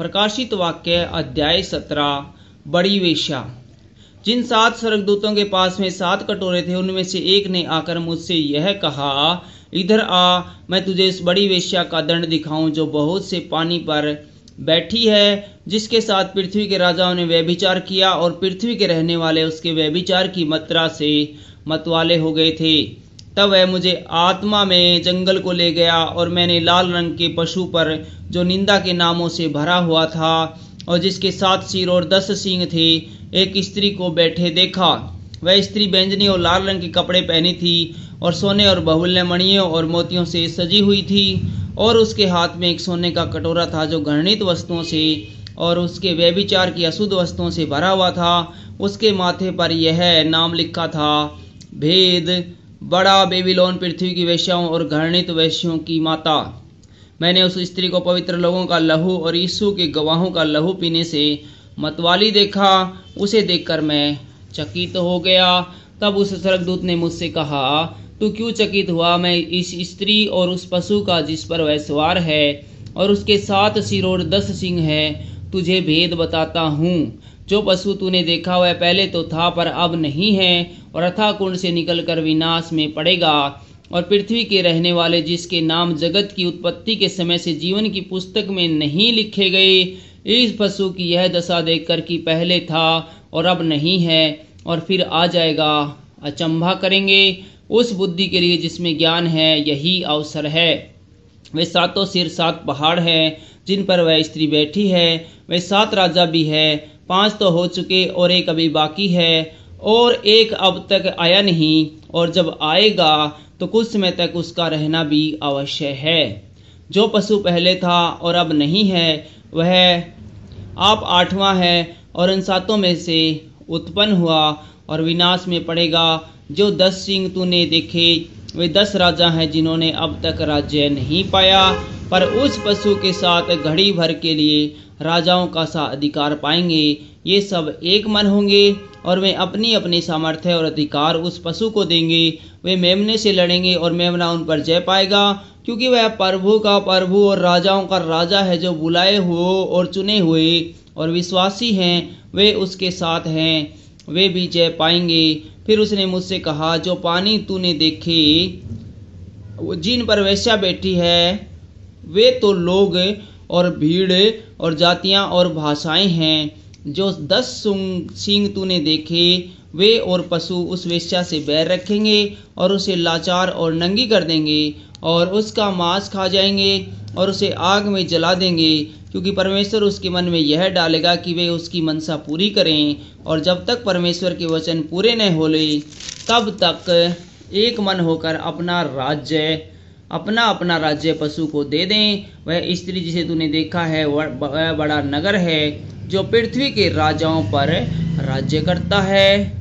प्रकाशित वाक्य अध्याय 17। बड़ी वेश्या। जिन 7 स्वर्गदूतों के पास में 7 कटोरे थे, उनमें से एक ने आकर मुझसे यह कहा, इधर आ, मैं तुझे उस बड़ी वेश्या का दंड दिखाऊं जो बहुत से पानी पर बैठी है, जिसके साथ पृथ्वी के राजाओं ने व्यभिचार किया और पृथ्वी के रहने वाले उसके व्यभिचार की मात्रा से मतवाले हो गए थे। तब वह मुझे आत्मा में जंगल को ले गया और मैंने लाल रंग के पशु पर, जो निंदा के नामों से भरा हुआ था और जिसके 7 सिर और 10 सींग थे, एक स्त्री को बैठे देखा। वह स्त्री बैंजनी और लाल रंग के कपड़े पहनी थी और सोने और बहुल्य मणियों और मोतियों से सजी हुई थी, और उसके हाथ में एक सोने का कटोरा था जो घृणित वस्तुओं से और उसके व्यभिचार की अशुद्ध वस्तुओं से भरा हुआ था। उसके माथे पर यह नाम लिखा था, भेद, बड़ा बेबीलोन, पृथ्वी की वेश्याओं और घृणित वेश्यों की माता। मैंने उस स्त्री को पवित्र लोगों का लहू और यीशु के गवाहों का लहू पीने से मतवाली देखा। उसे देखकर मैं चकित हो गया। तब उस स्वर्गदूत ने मुझसे कहा, तू क्यों चकित हुआ? मैं इस स्त्री और उस पशु का जिस पर वह सवार है और उसके 7 सिर और 10 सींग है, तुझे भेद बताता हूँ। जो पशु तूने देखा वह पहले तो था पर अब नहीं है, और अथाह कुंड से निकलकर विनाश में पड़ेगा। और पृथ्वी के रहने वाले जिसके नाम जगत की उत्पत्ति के समय से जीवन की पुस्तक में नहीं लिखे गए, इस पशु की यह दशा देखकर कि पहले था और अब नहीं है और फिर आ जाएगा, अचंभा करेंगे। उस बुद्धि के लिए जिसमें ज्ञान है यही अवसर है। वे 7 सिर 7 पहाड़ हैं जिन पर वह स्त्री बैठी है। वे 7 राजा भी है। 5 तो हो चुके और एक अभी बाकी है, और एक अब तक आया नहीं, और जब आएगा तो कुछ समय तक उसका रहना भी अवश्य है। जो पशु पहले था और अब नहीं है, वह आप 8वां है और इन 7 में से उत्पन्न हुआ और विनाश में पड़ेगा। जो 10 सींग तूने देखे वे 10 राजा हैं जिन्होंने अब तक राज्य नहीं पाया, पर उस पशु के साथ घड़ी भर के लिए राजाओं का सा अधिकार पाएंगे। ये सब एक मन होंगे और वे अपनी अपनी सामर्थ्य और अधिकार उस पशु को देंगे। वे मेमने से लड़ेंगे और मेमना उन पर जय पाएगा, क्योंकि वह प्रभु का प्रभु और राजाओं का राजा है। जो बुलाए हुए और चुने हुए और विश्वासी हैं, वे उसके साथ हैं, वे भी जय पाएंगे। फिर उसने मुझसे कहा, जो पानी तूने देखे जिन पर वेश्या बैठी है, वे तो लोग और भीड़ और जातियां और भाषाएं हैं। जो 10 सींग तूने देखे, वे और पशु उस वेश्या से बैर रखेंगे और उसे लाचार और नंगी कर देंगे और उसका मांस खा जाएंगे और उसे आग में जला देंगे, क्योंकि परमेश्वर उसके मन में यह डालेगा कि वे उसकी मनसा पूरी करें। और जब तक परमेश्वर के वचन पूरे न हो ले, तब तक एक मन होकर अपना अपना राज्य पशु को दे दें। वह स्त्री जिसे तूने देखा है वह बड़ा नगर है जो पृथ्वी के राजाओं पर राज्य करता है।